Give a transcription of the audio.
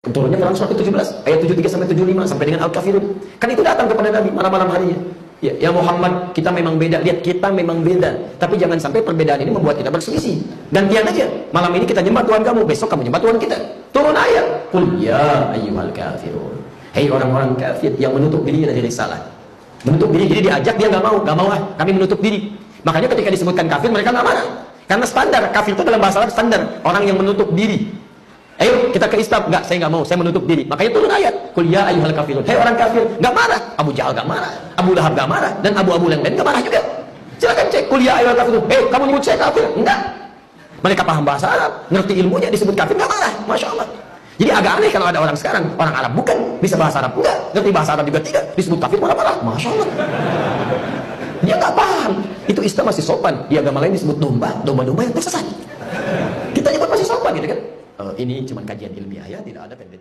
Turunnya Quran surat ke-17 ayat 73 sampai 75 sampai dengan Al-Kafirun. Kan itu datang kepada Nabi malam-malam harinya. Ya Muhammad, kita memang beda. Lihat, kita memang beda. Tapi jangan sampai perbedaan ini membuat kita berselisih. Gantian aja. Malam ini kita nyembah Tuhan kamu, besok kamu nyembah Tuhan kita. Turun ayat. Qul ya ayyuhal kafirun. Hei orang-orang kafir yang menutup diri dari risalah. Menutup diri, jadi diajak dia nggak mau ah, kami menutup diri. Makanya ketika disebutkan kafir mereka nggak marah. Karena standar, kafir itu dalam bahasa Arab standar, orang yang menutup diri. Ayo kita ke Islam, enggak, saya nggak mau, saya menutup diri. Makanya turun ayat, Qul ya ayyuhal kafirun. Hei orang kafir, nggak marah. Abu Jahal nggak marah, Abu Lahab nggak marah, dan abu-abu yang lain nggak marah juga. Silakan cek, Qul ya ayyuhal kafirun. Hei, kamu nyebut saya kafir? Enggak. Mereka paham bahasa Arab, ngerti ilmunya, disebut kafir nggak marah. Masya Allah. Jadi agak aneh kalau ada orang sekarang, orang Arab bukan, bisa bahasa Arab enggak, ngerti bahasa Arab juga tidak, disebut kafir malah marah. Masya Allah. Dia nggak paham. Itu Islam masih sopan. Di agama lain disebut domba-domba yang tersesat. Kita nyebut masih sopan gitu kan. Ini cuma kajian ilmiah ya, tidak ada penelitian.